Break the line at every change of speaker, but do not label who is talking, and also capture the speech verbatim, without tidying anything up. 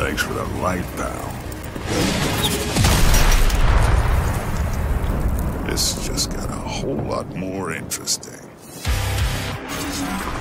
Thanks for the light, pal. This just got a whole lot more interesting.